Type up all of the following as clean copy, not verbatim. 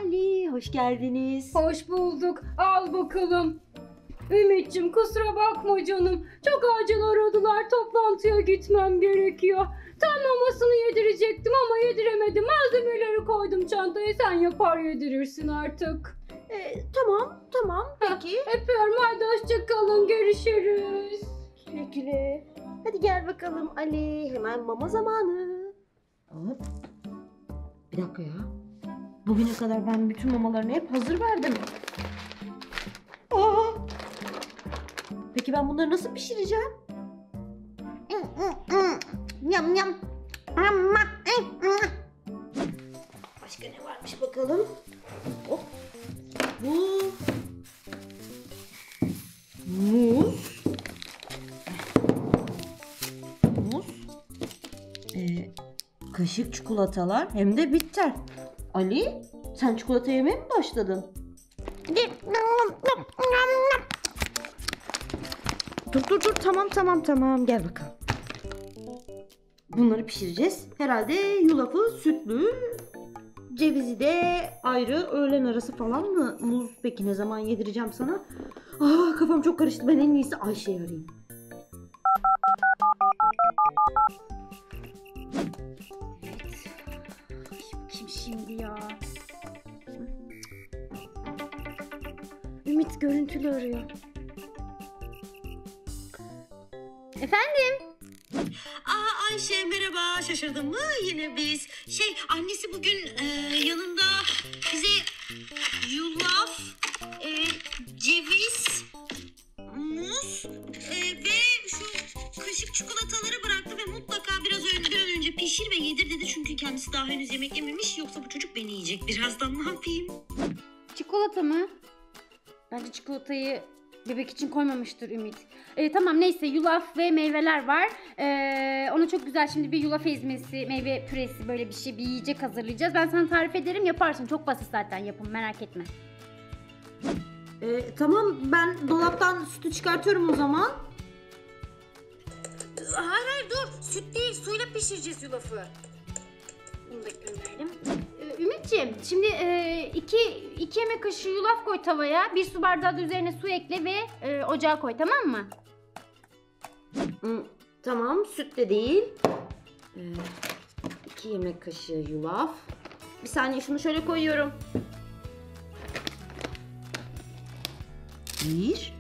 Ali, hoş geldiniz. Hoş bulduk. Al bakalım. Ümit'ciğim kusura bakma canım. Çok acil aradılar. Toplantıya gitmem gerekiyor. Tam mamasını yedirecektim ama yediremedim. Malzemeleri koydum çantaya. Sen yapar yedirirsin artık. Tamam, peki. Öpüyorum. Hadi hoşça kalın. Görüşürüz. Güle güle. Hadi gel bakalım Ali, hemen mama zamanı. Hop. Bir dakika ya. Bugüne kadar ben bütün mamalarını hep hazır verdim. Aa! Peki ben bunları nasıl pişireceğim? Yam yam. Başka ne varmış bakalım? Hop. Bu muz. Kaşık çikolatalar hem de bitter. Ali, sen çikolata yemeye mi başladın? Dur tamam gel bakalım. Bunları pişireceğiz. Herhalde yulafı sütlü, cevizi de ayrı, öğlen arası falan mı? Muz peki ne zaman yedireceğim sana? Kafam çok karıştı, ben en iyisi Ayşe'yi arayayım. Kim şimdi ya? Ümit görüntülü arıyor. Efendim? Ayşe merhaba, şaşırdın mı yine biz? Annesi bugün yanında bize yulaf, ceviz, muz ve şu kaşık çikolataları bıraktı ve mutlaka bir an önce pişir ve yedir dedi. Çünkü kendisi daha henüz yemek yememiş, yoksa bu çocuk beni yiyecek birazdan, ne yapayım? Çikolata mı? Bence çikolatayı bebek için koymamıştır Ümit. Tamam neyse, yulaf ve meyveler var. Ona çok güzel şimdi bir yulaf ezmesi, meyve püresi, böyle bir şey, bir yiyecek hazırlayacağız. Ben sana tarif ederim, yaparsın. Çok basit zaten yapım, merak etme. Tamam, ben dolaptan sütü çıkartıyorum o zaman. Hayır dur, süt değil, suyla pişireceğiz yulafı. Bunu da gönderelim. Ümitciğim, şimdi iki yemek kaşığı yulaf koy tavaya. 1 su bardağı da üzerine su ekle ve ocağa koy, tamam mı? Tamam, süt de değil. 2 yemek kaşığı yulaf. Bir saniye, şunu şöyle koyuyorum. 1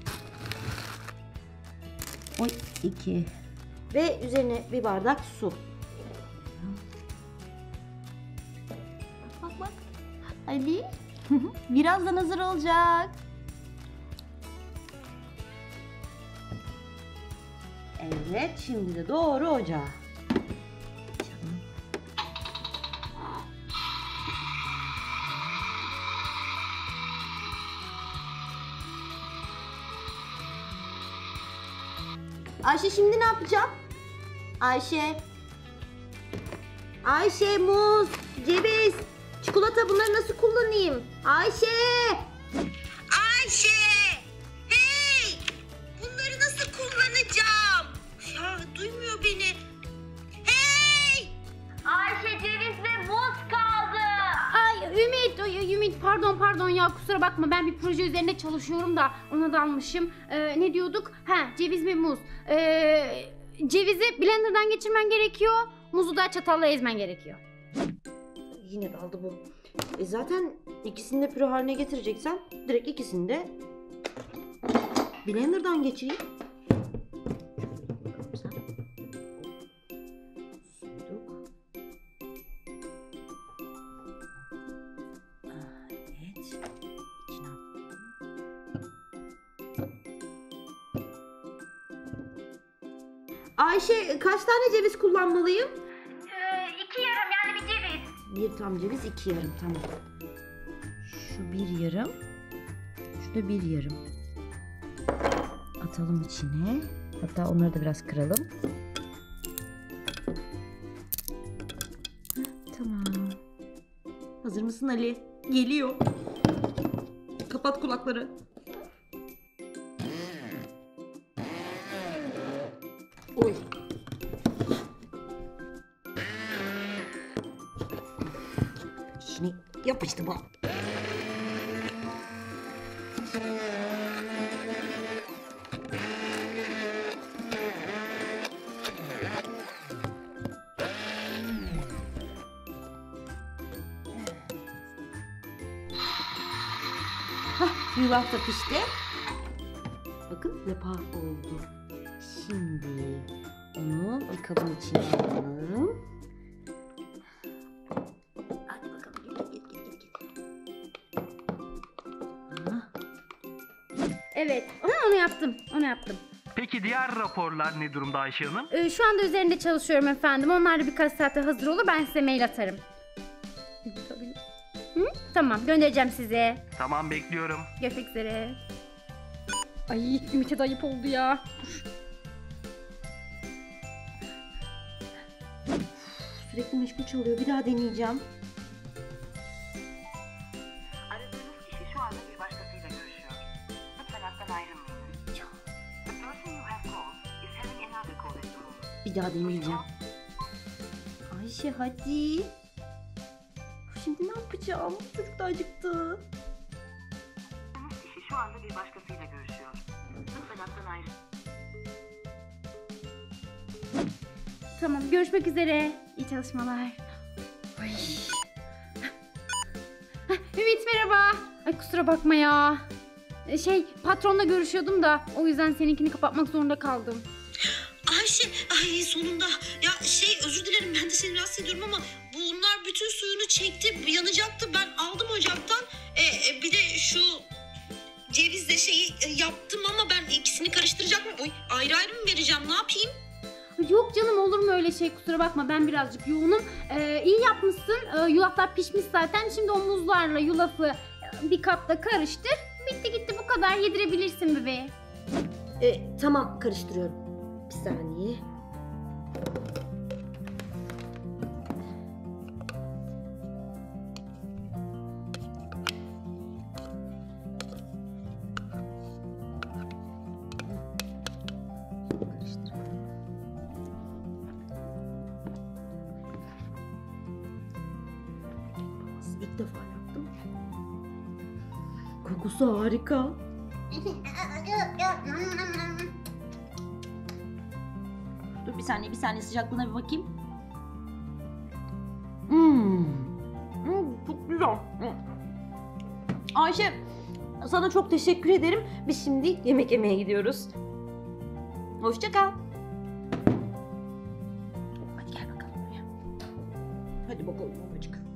2 ve üzerine bir bardak su. Bak Ali, birazdan hazır olacak. Evet, şimdi de doğru ocağa. Ayşe, şimdi ne yapacağım? Ayşe, muz, ceviz, çikolata, bunları nasıl kullanayım? Ayşe! Hey! Bunları nasıl kullanacağım? Ya duymuyor beni. Hey! Ayşe, ceviz ve muz kaldı. Ay Ümit, pardon ya, kusura bakma, ben bir proje üzerinde çalışıyorum da ona dalmışım. Ne diyorduk? Ceviz ve muz. Cevizi blenderdan geçirmen gerekiyor. Muzu da çatalla ezmen gerekiyor. Yine daldı bu. Zaten ikisini de püre haline getireceksem direkt ikisini de blenderdan geçireyim. Ayşe, kaç tane ceviz kullanmalıyım? 2 yarım, yani bir ceviz. 1 tam ceviz, 2 yarım, tamam. Şu 1 yarım, şu da 1 yarım. Atalım içine. Hatta onları da biraz kıralım. Tamam. Hazır mısın Ali? Geliyor. Kapat kulakları. Oy. İçine yapıştı bu. Yulaf da pişti. Bakın lepa oldu. Şimdi onu bir kabın içine alalım. Hadi bakalım gel. Evet, onu yaptım. Onu yaptım. Peki diğer raporlar ne durumda Ayşe Hanım? Şu anda üzerinde çalışıyorum efendim. Onlar da birkaç saate hazır olur. Ben size mail atarım. Hı? Tamam, göndereceğim size. Tamam, bekliyorum. Görüşmek üzere. Ay, Ümit'e de ayıp oldu ya. Sürekli meşgul çalıyor. Bir daha deneyeceğim. Aradığınız kişi şu anda bir başkasıyla görüşüyor. Lütfen hattan ayrılmayın. The person you have called is having another call at the moment. Bir daha deneyeceğim. Ayşe hadi. Şimdi ne yapacağım? Çocuk da acıktı. Aradığınız kişi şu anda bir başkasıyla görüşüyor. Lütfen hattan ayrılmayın. Tamam, görüşmek üzere. İyi çalışmalar. Ay. Ümit merhaba. Ay kusura bakma ya. Patronla görüşüyordum da o yüzden seninkini kapatmak zorunda kaldım. Ayşe, ay sonunda. Ya özür dilerim ben de seni rahatsız ediyorum ama bunlar bütün suyunu çekti, yanacaktı. Ben aldım ocaktan. Bir de şu cevizle yaptım ama ben ikisini karıştıracak mı? Oy, ayrı ayrı mı vereceğim? Ne yapayım? Yok canım, olur mu öyle şey, kusura bakma, ben birazcık yoğunum. İyi yapmışsın, yulaflar pişmiş zaten. Şimdi o muzlarla yulafı bir kapta karıştır. Bitti gitti, bu kadar, yedirebilirsin bebeğe. Tamam, karıştırıyorum. Bir saniye. İlk defa yaptım. Kokusu harika. Dur bir saniye sıcaklığına bir bakayım. Çok güzel. Ayşe, sana çok teşekkür ederim. Biz şimdi yemek yemeye gidiyoruz. Hoşça kal. Hadi gel bakalım buraya. Hadi bakalım babacık.